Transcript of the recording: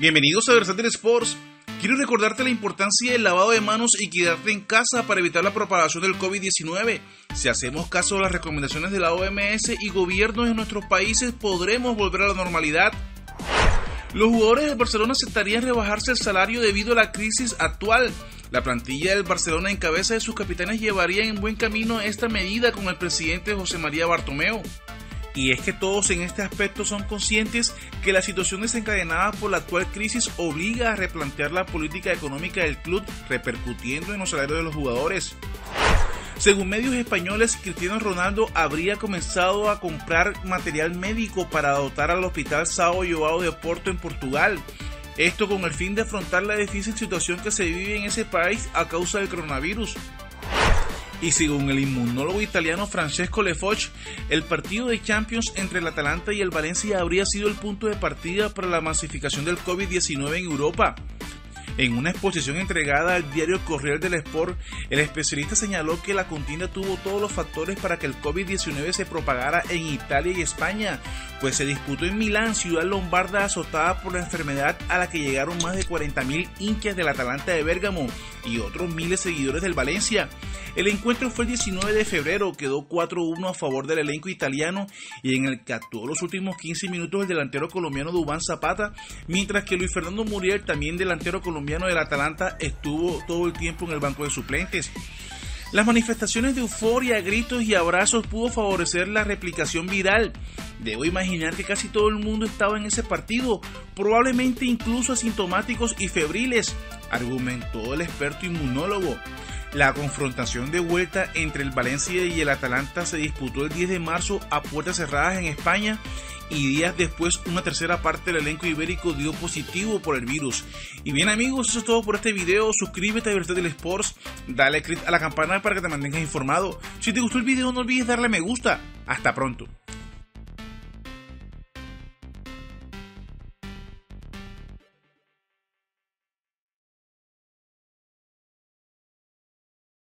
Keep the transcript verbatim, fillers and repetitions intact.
Bienvenidos a Versátil Sports. Quiero recordarte la importancia del lavado de manos y quedarte en casa para evitar la propagación del COVID diecinueve. Si hacemos caso a las recomendaciones de la O M S y gobiernos de nuestros países, podremos volver a la normalidad. Los jugadores del Barcelona aceptarían rebajarse el salario debido a la crisis actual. La plantilla del Barcelona en cabeza de sus capitanes llevaría en buen camino esta medida con el presidente José María Bartomeu. Y es que todos en este aspecto son conscientes que la situación desencadenada por la actual crisis obliga a replantear la política económica del club, repercutiendo en los salarios de los jugadores. Según medios españoles, Cristiano Ronaldo habría comenzado a comprar material médico para dotar al Hospital São João de Porto en Portugal. Esto con el fin de afrontar la difícil situación que se vive en ese país a causa del coronavirus. Y según el inmunólogo italiano Francesco Lefoch, el partido de Champions entre el Atalanta y el Valencia habría sido el punto de partida para la masificación del COVID diecinueve en Europa. En una exposición entregada al diario Corriere dello Sport, el especialista señaló que la contienda tuvo todos los factores para que el COVID diecinueve se propagara en Italia y España, pues se disputó en Milán, ciudad lombarda azotada por la enfermedad a la que llegaron más de cuarenta mil hinchas del Atalanta de Bérgamo y otros miles de seguidores del Valencia. El encuentro fue el diecinueve de febrero, quedó cuatro uno a favor del elenco italiano y en el que actuó los últimos quince minutos el delantero colombiano Duván Zapata, mientras que Luis Fernando Muriel, también delantero colombiano del Atalanta, estuvo todo el tiempo en el banco de suplentes. Las manifestaciones de euforia, gritos y abrazos pudo favorecer la replicación viral. Debo imaginar que casi todo el mundo estaba en ese partido, probablemente incluso asintomáticos y febriles, argumentó el experto inmunólogo. La confrontación de vuelta entre el Valencia y el Atalanta se disputó el diez de marzo a puertas cerradas en España y días después una tercera parte del elenco ibérico dio positivo por el virus. Y bien amigos, eso es todo por este video. Suscríbete a Versátil Sports, dale click a la campana para que te mantengas informado. Si te gustó el video no olvides darle me gusta. Hasta pronto.